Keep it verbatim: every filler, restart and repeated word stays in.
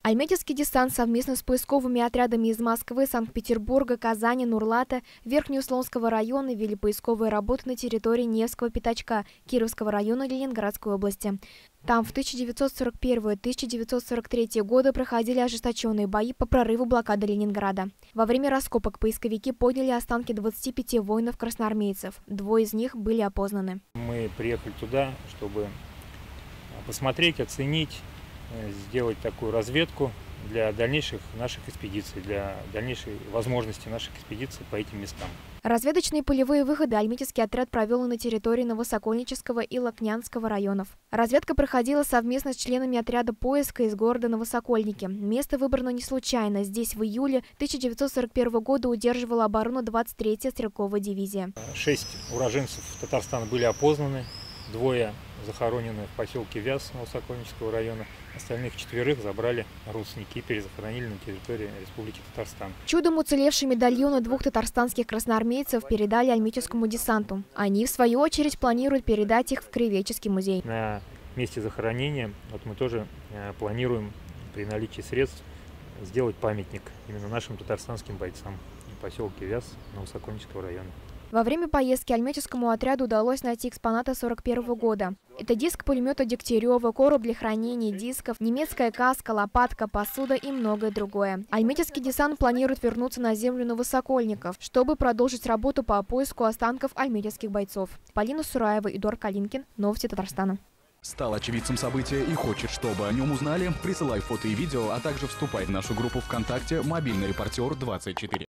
Альметьевский десант совместно с поисковыми отрядами из Москвы, Санкт-Петербурга, Казани, Нурлата, Верхнеуслонского района вели поисковые работы на территории Невского пятачка Кировского района Ленинградской области. Там в тысяча девятьсот сорок первый — тысяча девятьсот сорок третий годы проходили ожесточенные бои по прорыву блокады Ленинграда. Во время раскопок поисковики подняли останки двадцати пяти воинов-красноармейцев. Двое из них были опознаны. Мы приехали туда, чтобы посмотреть, оценить, сделать такую разведку для дальнейших наших экспедиций, для дальнейшей возможности наших экспедиций по этим местам. Разведочные полевые выходы Альметьевский отряд провел на территории Новосокольнического и Лакнянского районов. Разведка проходила совместно с членами отряда поиска из города Новосокольники. Место выбрано не случайно. Здесь в июле тысяча девятьсот сорок первого года удерживала оборону двадцать третья стрелковая дивизия. Шесть уроженцев Татарстана были опознаны, двое захоронены в поселке Вяз Новосокольнического района. Остальных четверых забрали родственники и перезахоронили на территории Республики Татарстан. Чудом уцелевшие медальоны двух татарстанских красноармейцев передали Альметьевскому десанту. Они, в свою очередь, планируют передать их в Краеведческий музей. На месте захоронения вот мы тоже планируем при наличии средств сделать памятник именно нашим татарстанским бойцам в поселке Вяз Новосокольнического района. Во время поездки Альметьевскому отряду удалось найти экспонаты сорок первого года. Это диск пулемета Дегтярева, короб для хранения дисков, немецкая каска, лопатка, посуда и многое другое. Альметьевский десант планирует вернуться на землю Новосокольников, чтобы продолжить работу по поиску останков альметьевских бойцов. Полина Сураева, Эдуард Калинкин. Новости Татарстана. Стал очевидцем события и хочет, чтобы о нем узнали? Присылай фото и видео, а также вступай в нашу группу ВКонтакте «Мобильный репортер двадцать четыре».